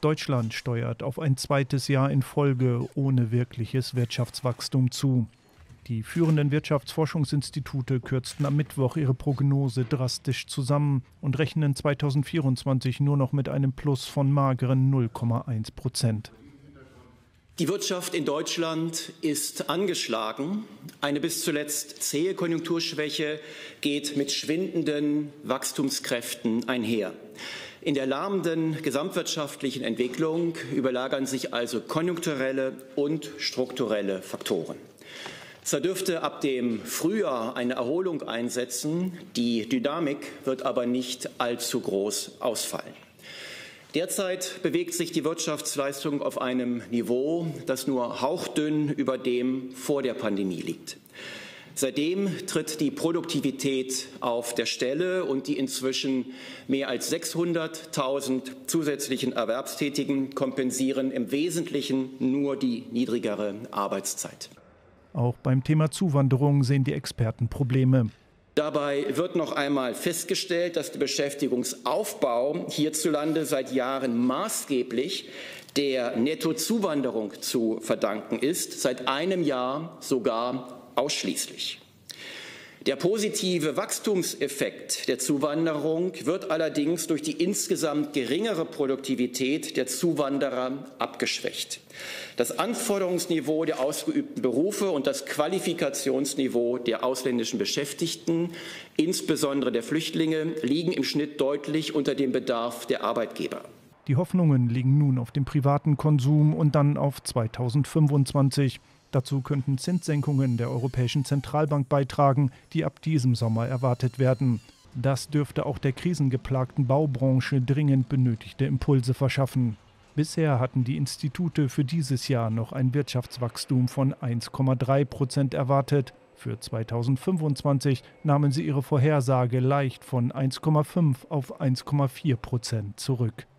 Deutschland steuert auf ein zweites Jahr in Folge ohne wirkliches Wirtschaftswachstum zu. Die führenden Wirtschaftsforschungsinstitute kürzten am Mittwoch ihre Prognose drastisch zusammen und rechnen 2024 nur noch mit einem Plus von mageren 0,1%. Die Wirtschaft in Deutschland ist angeschlagen. Eine bis zuletzt zähe Konjunkturschwäche geht mit schwindenden Wachstumskräften einher. In der lahmenden gesamtwirtschaftlichen Entwicklung überlagern sich also konjunkturelle und strukturelle Faktoren. Zwar dürfte ab dem Frühjahr eine Erholung einsetzen, die Dynamik wird aber nicht allzu groß ausfallen. Derzeit bewegt sich die Wirtschaftsleistung auf einem Niveau, das nur hauchdünn über dem vor der Pandemie liegt. Seitdem tritt die Produktivität auf der Stelle und die inzwischen mehr als 600.000 zusätzlichen Erwerbstätigen kompensieren im Wesentlichen nur die niedrigere Arbeitszeit. Auch beim Thema Zuwanderung sehen die Experten Probleme. Dabei wird noch einmal festgestellt, dass der Beschäftigungsaufbau hierzulande seit Jahren maßgeblich der Nettozuwanderung zu verdanken ist, seit einem Jahr sogar ausschließlich. Der positive Wachstumseffekt der Zuwanderung wird allerdings durch die insgesamt geringere Produktivität der Zuwanderer abgeschwächt. Das Anforderungsniveau der ausgeübten Berufe und das Qualifikationsniveau der ausländischen Beschäftigten, insbesondere der Flüchtlinge, liegen im Schnitt deutlich unter dem Bedarf der Arbeitgeber. Die Hoffnungen liegen nun auf dem privaten Konsum und dann auf 2025. Dazu könnten Zinssenkungen der Europäischen Zentralbank beitragen, die ab diesem Sommer erwartet werden. Das dürfte auch der krisengeplagten Baubranche dringend benötigte Impulse verschaffen. Bisher hatten die Institute für dieses Jahr noch ein Wirtschaftswachstum von 1,3% erwartet. Für 2025 nahmen sie ihre Vorhersage leicht von 1,5 auf 1,4% zurück.